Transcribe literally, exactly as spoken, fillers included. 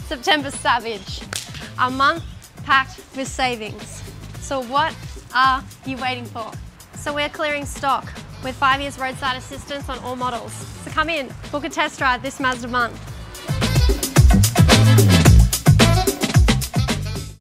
September Savage, a month packed with savings. So what are you waiting for? So we're clearing stock with five years roadside assistance on all models. So come in, book a test drive this Mazda month.